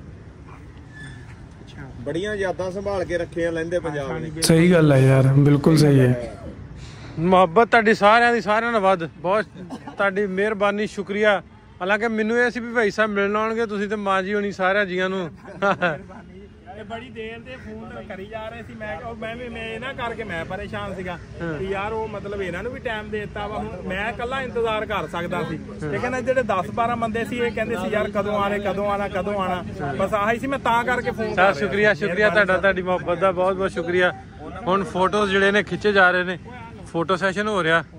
ਬੜੀਆਂ ਯਾਦਾਂ ਸੰਭਾਲ ਕੇ ਰੱਖੀਆਂ ਲੈਂਦੇ ਪੰਜਾਬ ਨੇ। ਸਹੀ ਗੱਲ ਹੈ ਯਾਰ ਬਿਲਕੁਲ ਸਹੀ ਹੈ। ਮੁਹੱਬਤ ਤੁਹਾਡੀ ਸਾਰਿਆਂ ਦੀ ਸਾਰਿਆਂ ਨਾਲ ਵੱਧ ਬਹੁਤ ਤੁਹਾਡੀ ਮਿਹਰਬਾਨੀ ਸ਼ੁਕਰੀਆ। ਹਾਲਾਂਕਿ ਮੈਨੂੰ ਇਹ ਸੀ ਵੀ ਭਾਈ ਸਾਹਿਬ ਮਿਲਣ ਆਉਣਗੇ ਤੁਸੀਂ ਤੇ ਮਾਂ ਜੀ ਹੋਣੀ ਸਾਰਿਆਂ ਜੀਆਂ ਨੂੰ ਇਹ ਬੜੀ ਦੇਰ ਤੇ ਫੋਨ ਕਰੀ ਜਾ ਰਹੇ ਸੀ। ਮੈਂ ਮੈਂ ਵੀ ਮੈਂ ਇਹਨਾਂ ਕਰਕੇ ਮੈਂ ਪਰੇਸ਼ਾਨ ਸੀਗਾ ਕਿ ਯਾਰ ਉਹ ਮਤਲਬ ਇਹਨਾਂ ਨੂੰ ਵੀ ਟਾਈਮ ਦੇ ਦਿੱਤਾ ਵਾ ਹੁਣ ਮੈਂ ਇਕੱਲਾ ਇੰਤਜ਼ਾਰ ਕਰ ਸਕਦਾ ਸੀ। ਤੇ ਕਹਿੰਦਾ ਜਿਹੜੇ ਦਸ ਬਾਰਾਂ ਬੰਦੇ ਸੀ ਇਹ ਕਹਿੰਦੇ ਸੀ ਯਾਰ ਕਦੋਂ ਆਣੇ ਕਦੋਂ ਆਣਾ ਕਦੋਂ ਆਣਾ ਬਸ ਆਹੀ ਸੀ ਮੈਂ ਤਾਂ ਕਰਕੇ ਫੋਨ ਸਰ ਸ਼ੁਕਰੀਆ ਸ਼ੁਕਰੀਆ ਤੁਹਾਡਾ ਤੁਹਾਡੀ ਮੁਹੱਬਤ ਦਾ ਬਹੁਤ ਬਹੁਤ ਸ਼ੁਕਰੀਆ। ਹੁਣ ਫੋਟੋਜ਼ ਜਿਹੜੇ ਨੇ ਖਿੱਚੇ ਜਾ ਰਹੇ ਨੇ ਫੋਟੋ ਸੈਸ਼ਨ ਹੋ ਰਿਹਾ।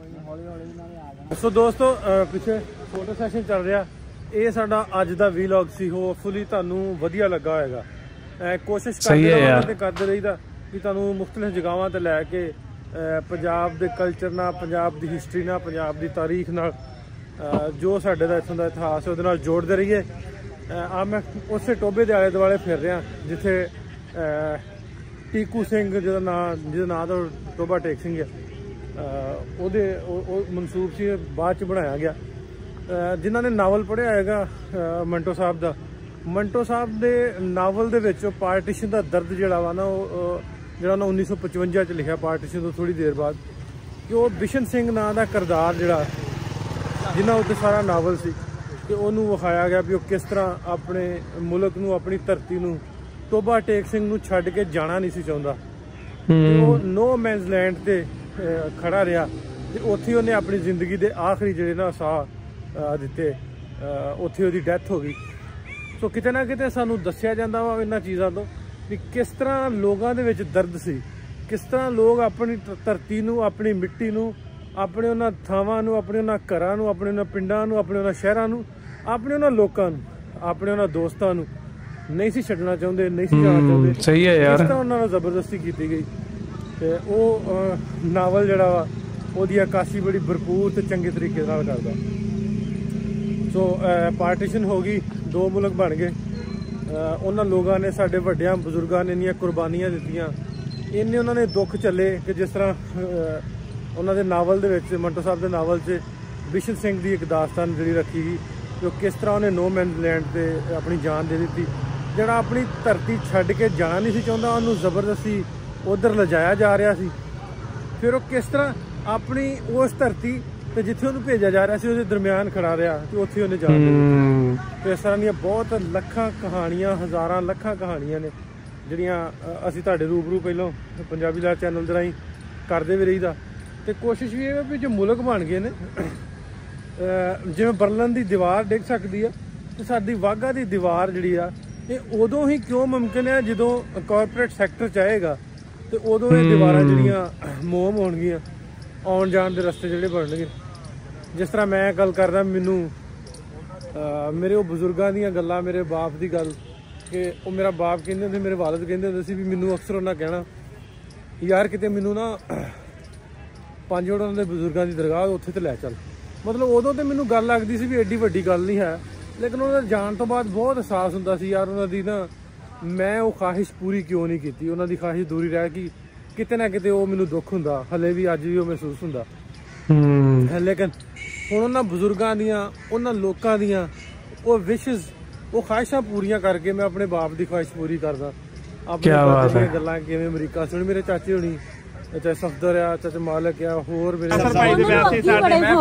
ਸੋ ਦੋਸਤੋ ਪਿੱਛੇ ਫੋਟੋ ਸੈਸ਼ਨ ਚੱਲ ਰਿਹਾ। ਇਹ ਸਾਡਾ ਅੱਜ ਦਾ ਵੀਲੌਗ ਸੀ। ਹੋਪਫੁਲੀ ਤੁਹਾਨੂੰ ਵਧੀਆ ਲੱਗਾ ਹੋਏਗਾ। ਕੋਸ਼ਿਸ਼ ਕਰਦੇ ਰਹਾਂਗੇ ਤੇ ਕਰਦੇ ਰਹੀਦਾ ਕਿ ਤੁਹਾਨੂੰ ਮੁਖਤਲਿਫ ਜਗ੍ਹਾਵਾਂ ਤੇ ਲੈ ਕੇ ਪੰਜਾਬ ਦੇ ਕਲਚਰ ਨਾਲ ਪੰਜਾਬ ਦੀ ਹਿਸਟਰੀ ਨਾਲ ਪੰਜਾਬ ਦੀ ਤਾਰੀਖ ਨਾਲ ਜੋ ਸਾਡੇ ਦਾ ਇੱਥੋਂ ਦਾ ਇਤਿਹਾਸ ਹੈ ਉਹਦੇ ਨਾਲ ਜੋੜਦੇ ਰਹੀਏ। ਆ ਮੈਂ ਉਸੇ ਟੋਬੇ ਦੇ ਆਲੇ ਦੁਆਲੇ ਫਿਰ ਰਿਹਾ ਜਿੱਥੇ ਟੀਕੂ ਸਿੰਘ ਜਿਹਦਾ ਨਾਂ ਜਿਹਦਾ ਨਾਂ ਤਾਂ ਟੋਬਾ ਟੇਕ ਸਿੰਘ ਹੈ ਉਹਦੇ ਉਹ ਮਨਸੂਬ ਸੀ ਬਾਅਦ 'ਚ ਬਣਾਇਆ ਗਿਆ। ਜਿਨ੍ਹਾਂ ਨੇ ਨਾਵਲ ਪੜ੍ਹਿਆ ਹੈਗਾ ਮੰਟੋ ਸਾਹਿਬ ਦਾ ਮੰਟੋ ਸਾਹਿਬ ਦੇ ਨਾਵਲ ਦੇ ਵਿੱਚ ਪਾਰਟੀਸ਼ਨ ਦਾ ਦਰਦ ਜਿਹੜਾ ਵਾ ਨਾ ਉਹ ਜਿਹੜਾ ਉਹਨਾਂ ਉੱਨੀ ਸੌ ਪਚਵੰਜਾ 'ਚ ਲਿਖਿਆ ਪਾਰਟੀਸ਼ਨ ਤੋਂ ਥੋੜ੍ਹੀ ਦੇਰ ਬਾਅਦ ਕਿ ਉਹ ਬਿਸ਼ਨ ਸਿੰਘ ਨਾਂ ਦਾ ਕਿਰਦਾਰ ਜਿਹੜਾ ਜਿਨ੍ਹਾਂ ਉੱਤੇ ਸਾਰਾ ਨਾਵਲ ਸੀ ਤੇ ਉਹਨੂੰ ਵਿਖਾਇਆ ਗਿਆ ਵੀ ਉਹ ਕਿਸ ਤਰ੍ਹਾਂ ਆਪਣੇ ਮੁਲਕ ਨੂੰ ਆਪਣੀ ਧਰਤੀ ਨੂੰ ਟੋਬਾ ਟੇਕ ਸਿੰਘ ਨੂੰ ਛੱਡ ਕੇ ਜਾਣਾ ਨਹੀਂ ਸੀ ਚਾਹੁੰਦਾ। ਉਹ ਨੋ ਮੈਨਸ ਲੈਂਡ ਤੇ ਖੜਾ ਰਿਹਾ ਤੇ ਉੱਥੇ ਉਹਨੇ ਆਪਣੀ ਜ਼ਿੰਦਗੀ ਦੇ ਆਖਰੀ ਜਿਹੜੇ ਨਾ ਸਾਹ ਦਿੱਤੇ ਉੱਥੇ ਉਹਦੀ ਡੈਥ ਹੋ ਗਈ। ਸੋ ਕਿਤੇ ਨਾ ਕਿਤੇ ਸਾਨੂੰ ਦੱਸਿਆ ਜਾਂਦਾ ਵਾ ਇਹਨਾਂ ਚੀਜ਼ਾਂ ਤੋਂ ਵੀ ਕਿਸ ਤਰ੍ਹਾਂ ਲੋਕਾਂ ਦੇ ਵਿੱਚ ਦਰਦ ਸੀ ਕਿਸ ਤਰ੍ਹਾਂ ਲੋਕ ਆਪਣੀ ਧਰਤੀ ਨੂੰ ਆਪਣੀ ਮਿੱਟੀ ਨੂੰ ਆਪਣੇ ਉਹਨਾਂ ਥਾਵਾਂ ਨੂੰ ਆਪਣੇ ਉਹਨਾਂ ਘਰਾਂ ਨੂੰ ਆਪਣੇ ਉਹਨਾਂ ਪਿੰਡਾਂ ਨੂੰ ਆਪਣੇ ਉਹਨਾਂ ਸ਼ਹਿਰਾਂ ਨੂੰ ਆਪਣੇ ਉਹਨਾਂ ਲੋਕਾਂ ਨੂੰ ਆਪਣੇ ਉਹਨਾਂ ਦੋਸਤਾਂ ਨੂੰ ਨਹੀਂ ਸੀ ਛੱਡਣਾ ਚਾਹੁੰਦੇ ਨਹੀਂ ਸੀ ਜਾਣਾ ਚਾਹੁੰਦੇ। ਸਹੀ ਹੈ ਯਾਰ। ਇਸ ਤਰ੍ਹਾਂ ਉਹਨਾਂ ਨਾਲ ਜ਼ਬਰਦਸਤੀ ਕੀਤੀ ਗਈ ਤੇ ਉਹ ਨਾਵਲ ਜਿਹੜਾ ਵਾ ਉਹਦੀ ਆਕਾਸ਼ੀ ਬੜੀ ਭਰਪੂਰ ਤੇ ਚੰਗੇ ਤਰੀਕੇ ਨਾਲ ਕਰਦਾ। ਸੋ ਪਾਰਟੀਸ਼ਨ ਹੋ ਗਈ ਦੋ ਮੁਲਕ ਬਣ ਗਏ। ਉਹਨਾਂ ਲੋਕਾਂ ਨੇ ਸਾਡੇ ਵੱਡਿਆਂ ਬਜ਼ੁਰਗਾਂ ਨੇ ਇੰਨੀਆਂ ਕੁਰਬਾਨੀਆਂ ਦਿੱਤੀਆਂ ਇੰਨੇ ਉਹਨਾਂ ਨੇ ਦੁੱਖ ਝੱਲੇ ਕਿ ਜਿਸ ਤਰ੍ਹਾਂ ਉਹਨਾਂ ਦੇ ਨਾਵਲ ਦੇ ਵਿੱਚ ਮੰਟੋ ਸਾਹਿਬ ਦੇ ਨਾਵਲ 'ਚ ਬਿਸ਼ਨ ਸਿੰਘ ਦੀ ਇੱਕ ਦਾਸਤਾਨ ਜਿਹੜੀ ਰੱਖੀ ਗਈ ਜੋ ਕਿਸ ਤਰ੍ਹਾਂ ਉਹਨੇ ਨੋ ਮੈਨ ਲੈਂਡ 'ਤੇ ਆਪਣੀ ਜਾਨ ਦੇ ਦਿੱਤੀ। ਜਿਹੜਾ ਆਪਣੀ ਧਰਤੀ ਛੱਡ ਕੇ ਜਾਣਾ ਨਹੀਂ ਸੀ ਚਾਹੁੰਦਾ ਉਹਨੂੰ ਜ਼ਬਰਦਸਤੀ ਉੱਧਰ ਲਿਜਾਇਆ ਜਾ ਰਿਹਾ ਸੀ। ਫਿਰ ਉਹ ਕਿਸ ਤਰ੍ਹਾਂ ਆਪਣੀ ਉਸ ਧਰਤੀ ਤੇ ਜਿੱਥੇ ਉਹਨੂੰ ਭੇਜਿਆ ਜਾ ਰਿਹਾ ਸੀ ਉਹਦੇ ਦਰਮਿਆਨ ਖੜਾ ਰਿਹਾ ਤੇ ਉੱਥੇ ਉਹਨੇ ਜਾਨ ਦੇ ਦਿੱਤੀ। ਤੇ ਇਸ ਤਰ੍ਹਾਂ ਦੀਆਂ ਬਹੁਤ ਲੱਖਾਂ ਕਹਾਣੀਆਂ, ਹਜ਼ਾਰਾਂ ਲੱਖਾਂ ਕਹਾਣੀਆਂ ਨੇ ਜਿਹੜੀਆਂ ਅ, ਅਸੀਂ ਤੁਹਾਡੇ ਰੂਬਰੂ ਪਹਿਲਾਂ ਪੰਜਾਬੀ ਲਾਈਵ ਚੈਨਲ ਦੇ ਰਾਹੀਂ ਕਰਦੇ ਵੀ ਰਹੀਦਾ। ਤੇ ਕੋਸ਼ਿਸ਼ ਵੀ ਇਹ ਹੈ ਵੀ ਜੋ ਮੁਲਕ ਬਣ ਗਏ ਨੇ, ਜਿਵੇਂ ਬਰਲਨ ਦੀ ਦੀਵਾਰ ਡਿੱਗ ਸਕਦੀ ਆ, ਤੇ ਸਾਡੀ ਵਾਹਗਾ ਦੀ ਦੀਵਾਰ ਜਿਹੜੀ ਆ ਇਹ ਉਦੋਂ ਹੀ ਕਿਉਂ ਮੁਮਕਿਨ ਹੈ ਜਦੋਂ ਕਾਰਪੋਰੇਟ ਸੈਕਟਰ ਚਾਹੇਗਾ, ਤੇ ਉਦੋਂ ਇਹ ਦੀਵਾਰਾਂ ਜਿਹੜੀਆਂ ਮੋਮ ਹੋਣਗੀਆਂ, ਆਉਣ ਜਾਣ ਦੇ ਰਸਤੇ ਜਿਹੜੇ ਬਣਨਗੇ। ਜਿਸ ਤਰ੍ਹਾਂ ਮੈਂ ਗੱਲ ਕਰਦਾ, ਮੈਨੂੰ ਮੇਰੇ ਉਹ ਬਜ਼ੁਰਗਾਂ ਦੀਆਂ ਗੱਲਾਂ, ਮੇਰੇ ਬਾਪ ਦੀ ਗੱਲ, ਕਿ ਉਹ ਮੇਰਾ ਬਾਪ ਕਹਿੰਦੇ ਹੁੰਦੇ, ਮੇਰੇ ਵਾਲਦ ਕਹਿੰਦੇ ਹੁੰਦੇ ਸੀ ਵੀ ਮੈਨੂੰ ਅਕਸਰ ਉਹਨਾਂ ਕਹਿਣਾ ਯਾਰ ਕਿਤੇ ਮੈਨੂੰ ਨਾ ਪੰਜ ਉਹਨਾਂ ਦੇ ਬਜ਼ੁਰਗਾਂ ਦੀ ਦਰਗਾਹ ਉੱਥੇ ਤੇ ਲੈ ਚੱਲ। ਮਤਲਬ ਉਦੋਂ ਤੇ ਮੈਨੂੰ ਗੱਲ ਲੱਗਦੀ ਸੀ ਵੀ ਐਡੀ ਵੱਡੀ ਗੱਲ ਨਹੀਂ ਹੈ, ਲੇਕਿਨ ਉਹਨਾਂ ਦੇ ਜਾਣ ਤੋਂ ਬਾਅਦ ਬਹੁਤ ਅਹਿਸਾਸ ਹੁੰਦਾ ਸੀ ਯਾਰ ਉਹਨਾਂ ਦੀ ਨਾ, ਮੈਂ ਉਹ ਖਾਹਿਸ਼ ਪੂਰੀ ਕਿਉਂ ਨਹੀਂ ਕੀਤੀ, ਉਹਨਾਂ ਦੀ ਖਾਹਿਸ਼ ਦੂਰੀ ਰਹਿ ਗਈ, ਕਿਤੇ ਨਾ ਕਿਤੇ ਉਹ ਮੈਨੂੰ ਦੁੱਖ ਹੁੰਦਾ, ਹਲੇ ਵੀ ਅੱਜ ਵੀ ਉਹ ਮਹਿਸੂਸ ਹੁੰਦਾ। ਲੇਕਿਨ ਹੁਣ ਉਹਨਾਂ ਬਜ਼ੁਰਗਾਂ ਦੀਆਂ, ਉਹਨਾਂ ਲੋਕਾਂ ਦੀਆਂ ਉਹ ਵਿਸ਼ਜ਼, ਉਹ ਖਾਹਿਸ਼ਾਂ ਪੂਰੀਆਂ ਕਰਕੇ ਮੈਂ ਆਪਣੇ ਬਾਪ ਦੀ ਖਾਹਿਸ਼ ਪੂਰੀ ਕਰਦਾ। ਆਪਣੇ ਗੱਲਾਂ ਕਿਵੇਂ ਅਮਰੀਕਾ ਸੁਣ, ਮੇਰੇ ਚਾਚੇ ਹੋਣੀ, ਚਾਚਾ ਸਫਦਰ ਆ, ਚਾਚਾ ਮਾਲਕ ਆ, ਹੋਰ ਮੇਰੇ ਭਾਈ ਦੇ ਵਿਆਹ ਸੀ ਸਾਡੇ, ਮੈਂ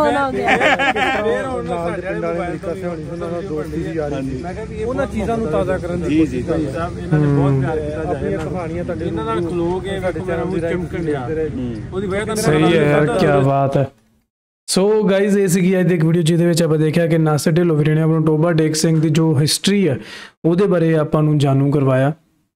ਦੋਸਤੀ ਸੀ ਯਾਰੀ ਸੀ, ਉਹਨਾਂ ਚੀਜ਼ਾਂ ਨੂੰ ਤਾਜ਼ਾ ਕਰਨ ਦੀ ਕੋਸ਼ਿਸ਼ ਕਰਦਾ। ਇਹਨਾਂ ਨੇ ਬਹੁਤ ਪਿਆਰ ਕੀਤਾ, ਆਪਣੀਆਂ ਕਹਾਣੀਆਂ ਤੁਹਾਡੇ ਇਹਨਾਂ ਨਾਲ ਖਲੋ ਕੇ ਸਾਡੇ ਚੈਨਲ ਦੀ ਚਮਕਣ ਡਿਆ ਉਹਦੀ ਵਜ੍ਹਾ ਨਾਲ। ਸਹੀ ਹੈ ਯਾਰ, ਕੀ ਬਾਤ ਹੈ। ਸੋ ਗਾਈਜ਼ ਇਹ ਸੀਗੀ ਅੱਜ ਦੀ ਇੱਕ ਵੀਡੀਓ ਜਿਹਦੇ ਵਿੱਚ ਆਪਾਂ ਦੇਖਿਆ ਕਿ ਨਾਸਰ ਢਿੱਲੋਂ ਵੀਰੇ ਨੇ ਆਪਾਂ ਨੂੰ ਟੋਬਾ ਟੇਕ ਸਿੰਘ ਦੀ ਜੋ ਹਿਸਟਰੀ ਹੈ ਉਹਦੇ ਬਾਰੇ ਆਪਾਂ ਨੂੰ ਜਾਣੂ ਕਰਵਾਇਆ।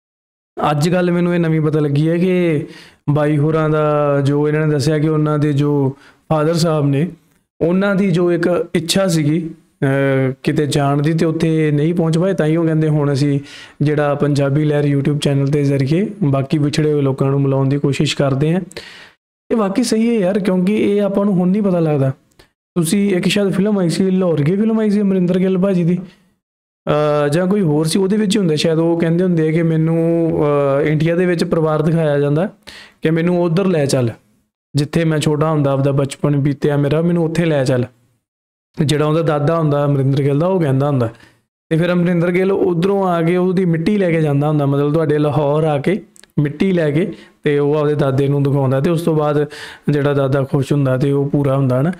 ਅੱਜ ਕੱਲ੍ਹ ਮੈਨੂੰ ਇਹ ਨਵੀਂ ਪਤਾ ਲੱਗੀ ਹੈ ਕਿ ਬਾਈ ਹੋਰਾਂ ਦਾ ਜੋ ਇਹਨਾਂ ਨੇ ਦੱਸਿਆ ਕਿ ਉਹਨਾਂ ਦੇ ਜੋ ਫਾਦਰ ਸਾਹਿਬ ਨੇ, ਉਹਨਾਂ ਦੀ ਜੋ ਇੱਕ ਇੱਛਾ ਸੀਗੀ ਕਿਤੇ ਜਾਣ ਦੀ, ਤੇ ਉੱਥੇ ਨਹੀਂ ਪਹੁੰਚ ਪਾਏ, ਤਾਂ ਹੀ ਉਹ ਕਹਿੰਦੇ ਹੁਣ ਅਸੀਂ ਜਿਹੜਾ ਪੰਜਾਬੀ ਲਹਿਰ ਯੂਟਿਊਬ ਚੈਨਲ ਦੇ ਜ਼ਰੀਏ ਬਾਕੀ ਵਿਛੜੇ ਹੋਏ ਲੋਕਾਂ ਨੂੰ ਮਿਲਾਉਣ ਦੀ ਕੋਸ਼ਿਸ਼ ਕਰਦੇ ਹਾਂ। ਇਹ ਵਾਕਈ ਸਹੀ ਹੈ ਯਾਰ, ਕਿਉਂਕਿ ਇਹ ਆਪਾਂ ਨੂੰ ਹੁਣ ਨਹੀਂ ਪਤਾ ਲੱਗਦਾ। ਤੁਸੀਂ ਇੱਕ ਸ਼ਾਇਦ ਫਿਲਮ ਆਈ ਸੀ, ਲਾਹੌਰ ਕੀ ਫਿਲਮ ਆਈ ਸੀ ਅਮਰਿੰਦਰ ਗਿੱਲ ਭਾਜੀ ਦੀ, ਜਾਂ ਕੋਈ ਹੋਰ ਸੀ, ਉਹਦੇ ਵਿੱਚ ਹੀ ਹੁੰਦਾ ਸ਼ਾਇਦ, ਉਹ ਕਹਿੰਦੇ ਹੁੰਦੇ ਆ ਕਿ ਮੈਨੂੰ ਇੰਡੀਆ ਦੇ ਵਿੱਚ ਪਰਿਵਾਰ ਦਿਖਾਇਆ ਜਾਂਦਾ ਕਿ ਮੈਨੂੰ ਉੱਧਰ ਲੈ ਚੱਲ, ਜਿੱਥੇ ਮੈਂ ਛੋਟਾ ਹੁੰਦਾ ਆਪਦਾ ਬਚਪਨ ਬੀਤਿਆ ਮੇਰਾ, ਮੈਨੂੰ ਉੱਥੇ ਲੈ ਚੱਲ। ਜਿਹੜਾ ਉਹਦਾ ਦਾਦਾ ਹੁੰਦਾ ਅਮਰਿੰਦਰ ਗਿੱਲ ਦਾ, ਉਹ ਕਹਿੰਦਾ ਹੁੰਦਾ, ਤੇ ਫਿਰ ਅਮਰਿੰਦਰ ਗਿੱਲ ਉੱਧਰੋਂ ਆ ਕੇ ਉਹਦੀ ਮਿੱਟੀ ਲੈ ਕੇ ਜਾਂਦਾ ਹੁੰਦਾ, ਮਤਲਬ ਤੁਹਾਡੇ ਲਾਹੌਰ ਆ ਕੇ ਮਿੱਟੀ ਲੈ ਕੇ, ਤੇ ਉਹ ਆਪਦੇ ਦਾਦੇ ਨੂੰ ਦਿਖਾਉਂਦਾ, ਤੇ ਉਸ ਤੋਂ ਬਾਅਦ ਜਿਹੜਾ ਦਾਦਾ ਖੁਸ਼ ਹੁੰਦਾ ਤੇ ਉਹ ਪੂਰਾ ਹੁੰਦਾ ਨਾ।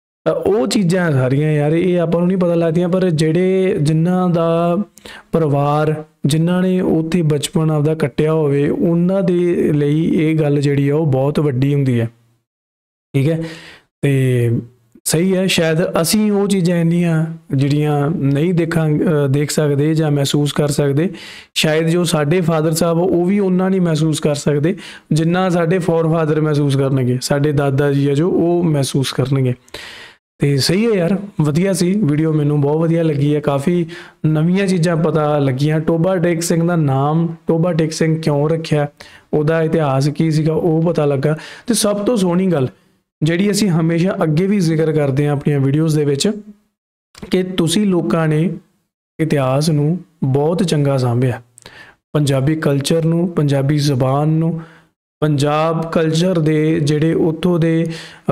ਉਹ ਚੀਜ਼ਾਂ ਸਾਰੀਆਂ ਯਾਰ ਇਹ ਆਪਾਂ ਨੂੰ ਨਹੀਂ ਪਤਾ ਲੱਗਦੀਆਂ, ਪਰ ਜਿਹੜੇ ਜਿਨ੍ਹਾਂ ਦਾ ਪਰਿਵਾਰ, ਜਿਨ੍ਹਾਂ ਨੇ ਉੱਥੇ ਬਚਪਨ ਆਪਦਾ ਕੱਟਿਆ ਹੋਵੇ, ਉਹਨਾਂ ਦੇ ਲਈ ਇਹ ਗੱਲ ਜਿਹੜੀ ਆ ਉਹ ਬਹੁਤ ਵੱਡੀ ਹੁੰਦੀ ਹੈ। ਠੀਕ ਹੈ, ਤੇ ਸਹੀ ਹੈ, ਸ਼ਾਇਦ ਅਸੀਂ ਉਹ ਚੀਜ਼ਾਂ ਇੰਨੀਆਂ ਜਿਹੜੀਆਂ ਨਹੀਂ ਦੇਖਾਂ ਦੇਖ ਸਕਦੇ ਜਾਂ ਮਹਿਸੂਸ ਕਰ ਸਕਦੇ, ਸ਼ਾਇਦ ਜੋ ਸਾਡੇ ਫਾਦਰ ਸਾਹਿਬ ਉਹ ਵੀ ਉਹਨਾਂ ਨਹੀਂ ਮਹਿਸੂਸ ਕਰ ਸਕਦੇ ਜਿੰਨਾ ਸਾਡੇ ਫੋਰ ਫਾਦਰ ਮਹਿਸੂਸ ਕਰਨਗੇ, ਸਾਡੇ ਦਾਦਾ ਜੀ ਆ ਜੋ ਉਹ ਮਹਿਸੂਸ ਕਰਨਗੇ। ਤੇ ਸਹੀ ਹੈ ਯਾਰ, ਵਧੀਆ ਸੀ ਵੀਡੀਓ, ਮੈਨੂੰ ਬਹੁਤ ਵਧੀਆ ਲੱਗੀ ਹੈ, ਕਾਫੀ ਨਵੀਆਂ ਚੀਜ਼ਾਂ ਪਤਾ ਲੱਗੀਆਂ। ਟੋਬਾ ਟੇਕ ਸਿੰਘ ਦਾ ਨਾਮ ਟੋਬਾ ਟੇਕ ਸਿੰਘ ਕਿਉਂ ਰੱਖਿਆ, ਉਹਦਾ ਇਤਿਹਾਸ ਕੀ ਸੀਗਾ ਉਹ ਪਤਾ ਲੱਗਾ। ਤੇ ਸਭ ਤੋਂ ਸੋਹਣੀ ਗੱਲ ਜਿਹੜੀ ਅਸੀਂ ਹਮੇਸ਼ਾ ਅੱਗੇ ਵੀ ਜ਼ਿਕਰ ਕਰਦੇ ਹਾਂ ਆਪਣੀਆਂ ਵੀਡੀਓਜ਼ ਦੇ ਵਿੱਚ, ਕਿ ਤੁਸੀਂ ਲੋਕਾਂ ਨੇ ਇਤਿਹਾਸ ਨੂੰ ਬਹੁਤ ਚੰਗਾ ਸਾਂਭਿਆ, ਪੰਜਾਬੀ ਕਲਚਰ ਨੂੰ, ਪੰਜਾਬੀ ਜ਼ਬਾਨ ਨੂੰ, ਪੰਜਾਬ ਕਲਚਰ ਦੇ ਜਿਹੜੇ ਉੱਥੋਂ ਦੇ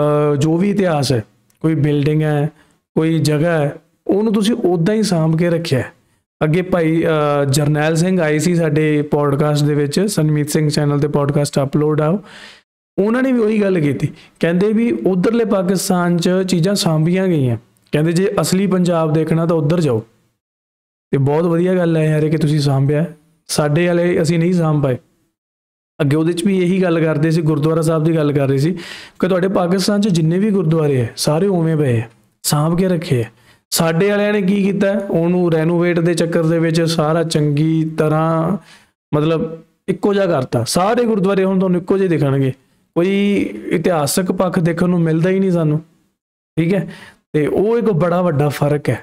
ਜੋ ਵੀ ਇਤਿਹਾਸ ਹੈ, ਕੋਈ ਬਿਲਡਿੰਗ ਹੈ, ਕੋਈ ਜਗ੍ਹਾ ਹੈ, ਉਹਨੂੰ ਤੁਸੀਂ ਉੱਦਾਂ ਹੀ ਸਾਂਭ ਕੇ ਰੱਖਿਆ। ਅੱਗੇ ਭਾਈ ਜਰਨੈਲ ਸਿੰਘ ਆਏ ਸੀ ਸਾਡੇ ਪੋਡਕਾਸਟ ਦੇ ਵਿੱਚ, ਸਨਮੀਤ ਸਿੰਘ ਚੈਨਲ 'ਤੇ ਪੋਡਕਾਸਟ ਅਪਲੋਡ ਆ, ਉਹਨਾਂ ਨੇ ਵੀ ਉਹੀ ਗੱਲ ਕੀਤੀ, ਕਹਿੰਦੇ ਵੀ ਉੱਧਰਲੇ ਪਾਕਿਸਤਾਨ 'ਚ ਚੀਜ਼ਾਂ ਸਾਂਭੀਆਂ ਗਈਆਂ, ਕਹਿੰਦੇ ਜੇ ਅਸਲੀ ਪੰਜਾਬ ਦੇਖਣਾ ਤਾਂ ਉੱਧਰ ਜਾਓ। ਤੇ ਬਹੁਤ ਵਧੀਆ ਗੱਲ ਹੈ ਯਾਰ ਕਿ ਤੁਸੀਂ ਸਾਂਭਿਆ, ਸਾਡੇ ਵਾਲੇ ਅਸੀਂ ਨਹੀਂ ਸਾਂਭ ਪਾਏ। ਅੱਗੇ ਉਹਦੇ 'ਚ ਵੀ ਇਹੀ ਗੱਲ ਕਰਦੇ ਸੀ, ਗੁਰਦੁਆਰਾ ਸਾਹਿਬ ਦੀ ਗੱਲ ਕਰ ਰਹੇ ਸੀ ਕਿ ਤੁਹਾਡੇ ਪਾਕਿਸਤਾਨ 'ਚ ਜਿੰਨੇ ਵੀ ਗੁਰਦੁਆਰੇ ਹੈ ਸਾਰੇ ਉਵੇਂ ਪਏ, ਸਾਂਭ ਕੇ ਰੱਖੇ ਹੈ। ਸਾਡੇ ਵਾਲਿਆਂ ਨੇ ਕੀ ਕੀਤਾ, ਉਹਨੂੰ ਰੈਨੋਵੇਟ ਦੇ ਚੱਕਰ ਦੇ ਵਿੱਚ ਸਾਰਾ ਚੰਗੀ ਤਰ੍ਹਾਂ ਮਤਲਬ ਇੱਕੋ ਜਿਹਾ ਕਰਤਾ। ਸਾਰੇ ਗੁਰਦੁਆਰੇ ਹੁਣ ਤੁਹਾਨੂੰ ਇੱਕੋ ਜਿਹੇ ਦਿਖਣਗੇ, ਕੋਈ ਇਤਿਹਾਸਕ ਪੱਖ ਦੇਖਣ ਨੂੰ ਮਿਲਦਾ ਹੀ ਨਹੀਂ ਸਾਨੂੰ। ਠੀਕ ਹੈ, ਤੇ ਉਹ ਇੱਕ ਬੜਾ ਵੱਡਾ ਫਰਕ ਹੈ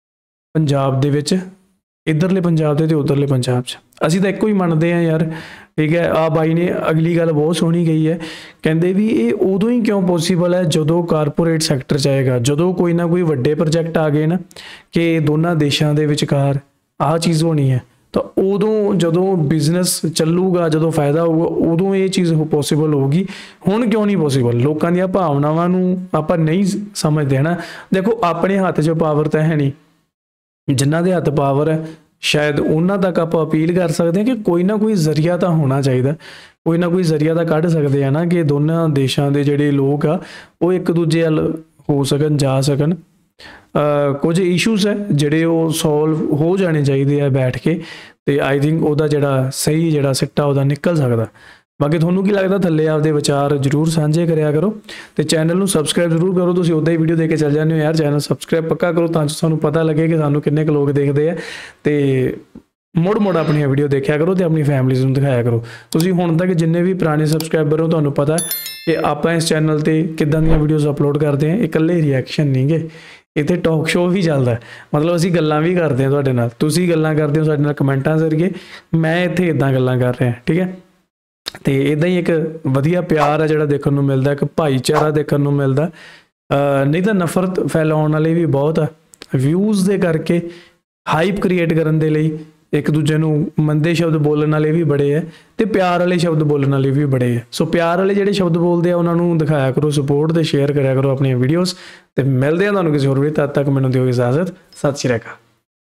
ਪੰਜਾਬ ਦੇ ਵਿੱਚ, ਇੱਧਰਲੇ ਪੰਜਾਬ ਦੇ ਤੇ ਉੱਧਰਲੇ ਪੰਜਾਬ 'ਚ। ਅਸੀਂ ਤਾਂ ਇੱਕੋ ਹੀ ਮੰਨਦੇ ਹਾਂ ਯਾਰ। ਠੀਕ ਹੈ, ਆ ਬਾਈ ਨੇ ਅਗਲੀ ਗੱਲ ਬਹੁਤ ਸੋਹਣੀ ਕਹੀ ਹੈ, ਕਹਿੰਦੇ ਵੀ ਇਹ ਉਦੋਂ ਹੀ ਕਿਉਂ ਪੋਸੀਬਲ ਹੈ ਜਦੋਂ ਕਾਰਪੋਰੇਟ ਸੈਕਟਰ 'ਚ ਆਏਗਾ, ਜਦੋਂ ਕੋਈ ਨਾ ਕੋਈ ਵੱਡੇ ਪ੍ਰੋਜੈਕਟ ਆ ਗਏ ਨਾ ਕਿ ਦੋਨਾਂ ਦੇਸ਼ਾਂ ਦੇ ਵਿਚਕਾਰ ਆਹ ਚੀਜ਼ ਹੋਣੀ ਹੈ, ਤਾਂ ਉਦੋਂ ਜਦੋਂ ਬਿਜ਼ਨਸ ਚੱਲੂਗਾ, ਜਦੋਂ ਫਾਇਦਾ ਹੋਊਗਾ, ਉਦੋਂ ਇਹ ਚੀਜ਼ ਪੋਸੀਬਲ ਹੋਊਗੀ। ਹੁਣ ਕਿਉਂ ਨਹੀਂ ਪੋਸੀਬਲ? ਲੋਕਾਂ ਦੀਆਂ ਭਾਵਨਾਵਾਂ ਨੂੰ ਆਪਾਂ ਨਹੀਂ ਸਮਝਦੇ ਨਾ। ਦੇਖੋ ਆਪਣੇ ਹੱਥ 'ਚ ਪਾਵਰ ਤਾਂ ਹੈ ਨਹੀਂ, ਜਿਨ੍ਹਾਂ ਦੇ ਹੱਥ ਪਾਵਰ ਹੈ ਸ਼ਾਇਦ ਉਹਨਾਂ ਤੱਕ ਆਪਾਂ ਅਪੀਲ ਕਰ ਸਕਦੇ ਹਾਂ ਕਿ ਕੋਈ ਨਾ ਕੋਈ ਜ਼ਰੀਆ ਤਾਂ ਹੋਣਾ ਚਾਹੀਦਾ, ਕੋਈ ਨਾ ਕੋਈ ਜ਼ਰੀਆ ਤਾਂ ਕੱਢ ਸਕਦੇ ਆ ਨਾ ਕਿ ਦੋਨਾਂ ਦੇਸ਼ਾਂ ਦੇ ਜਿਹੜੇ ਲੋਕ ਆ ਉਹ ਇੱਕ ਦੂਜੇ ਵੱਲ ਹੋ ਸਕਣ, ਜਾ ਸਕਣ। ਕੁਝ ਇਸ਼ੂਜ਼ ਹੈ ਜਿਹੜੇ ਉਹ ਸੋਲਵ ਹੋ ਜਾਣੇ ਚਾਹੀਦੇ ਆ ਬੈਠ ਕੇ, ਤੇ ਆਈ ਥਿੰਕ ਉਹਦਾ ਜਿਹੜਾ ਸਹੀ ਜਿਹੜਾ ਸਿੱਟਾ ਉਹਦਾ ਨਿਕਲ ਸਕਦਾ। ਬਾਕੀ ਤੁਹਾਨੂੰ ਕੀ ਲੱਗਦਾ ਥੱਲੇ ਆਪਦੇ ਵਿਚਾਰ ਜ਼ਰੂਰ ਸਾਂਝੇ ਕਰਿਆ ਕਰੋ, ਤੇ ਚੈਨਲ ਨੂੰ ਸਬਸਕ੍ਰਾਈਬ ਜ਼ਰੂਰ ਕਰੋ। ਤੁਸੀਂ ਉੱਦਾਂ ਹੀ ਵੀਡੀਓ ਦੇਖ ਕੇ ਚੱਲ ਜਾਂਦੇ ਹੋ ਯਾਰ, ਚੈਨਲ ਸਬਸਕ੍ਰਾਈਬ ਪੱਕਾ ਕਰੋ ਤਾਂ ਤੁਹਾਨੂੰ ਪਤਾ ਲੱਗੇ ਕਿ ਸਾਨੂੰ ਕਿੰਨੇ ਕੁ ਲੋਕ ਦੇਖਦੇ ਆ, ਤੇ ਮੁੜ ਮੁੜ ਆਪਣੀਆਂ ਵੀਡੀਓ ਦੇਖਿਆ ਕਰੋ ਤੇ ਆਪਣੀ ਫੈਮਿਲੀਜ਼ ਨੂੰ ਦਿਖਾਇਆ ਕਰੋ। ਤੁਸੀਂ ਹੁਣ ਤੱਕ ਜਿੰਨੇ ਵੀ ਪੁਰਾਣੇ ਸਬਸਕ੍ਰਾਈਬਰ ਹੋ ਤੁਹਾਨੂੰ ਪਤਾ ਕਿ ਆਪਾਂ ਇਸ ਚੈਨਲ ਤੇ ਕਿੱਦਾਂ ਦੀਆਂ ਵੀਡੀਓਜ਼ ਅਪਲੋਡ ਕਰਦੇ ਹਾਂ। ਇਕੱਲੇ ਰਿਐਕਸ਼ਨ ਨਹੀਂਗੇ, ਇੱਥੇ ਟਾਕ ਸ਼ੋਅ ਵੀ ਚੱਲਦਾ, ਮਤਲਬ ਅਸੀਂ ਗੱਲਾਂ ਵੀ ਕਰਦੇ ਹਾਂ ਤੁਹਾਡੇ ਨਾਲ, ਤੁਸੀਂ ਗੱਲਾਂ ਕਰਦੇ ਹੋ ਸਾਡੇ ਨਾਲ ਕਮੈਂਟਾਂ ਜ਼ਰੀਏ, ਮੈਂ ਇੱਥੇ ਇੱਦਾਂ ਗੱਲਾਂ ਕਰ ਰਿਹਾ, ਠੀਕ ਹੈ। ਤੇ ਇੱਦਾਂ ਹੀ ਇੱਕ ਵਧੀਆ ਪਿਆਰ ਆ ਜਿਹੜਾ ਦੇਖਣ ਨੂੰ ਮਿਲਦਾ, ਇੱਕ ਭਾਈਚਾਰਾ ਦੇਖਣ ਨੂੰ ਮਿਲਦਾ, ਨਹੀਂ ਤਾਂ ਨਫ਼ਰਤ ਫੈਲਾਉਣ ਵਾਲੇ ਵੀ ਬਹੁਤ ਆ, ਵਿਊਜ਼ ਦੇ ਕਰਕੇ ਹਾਈਪ ਕ੍ਰੀਏਟ ਕਰਨ ਦੇ ਲਈ ਇੱਕ ਦੂਜੇ ਨੂੰ ਮੰਦੇ ਸ਼ਬਦ ਬੋਲਣ ਵਾਲੇ ਵੀ ਬੜੇ ਹੈ, ਤੇ ਪਿਆਰ ਵਾਲੇ ਸ਼ਬਦ ਬੋਲਣ ਵਾਲੇ ਵੀ ਬੜੇ ਹੈ। ਸੋ ਪਿਆਰ ਵਾਲੇ ਜਿਹੜੇ ਸ਼ਬਦ ਬੋਲਦੇ ਆ ਉਹਨਾਂ ਨੂੰ ਦਿਖਾਇਆ ਕਰੋ ਸਪੋਰਟ, ਤੇ ਸ਼ੇਅਰ ਕਰਿਆ ਕਰੋ ਆਪਣੀਆਂ ਵੀਡੀਓਜ਼, ਤੇ ਮਿਲਦੇ ਆ ਤੁਹਾਨੂੰ ਕਿਸੇ ਹੋਰ ਵੀ। ਤਦ ਤੱਕ ਮੈਨੂੰ ਦਿਓ ਇਜਾਜ਼ਤ, ਸਤਿ ਸ਼੍ਰੀ ਅਕਾਲ।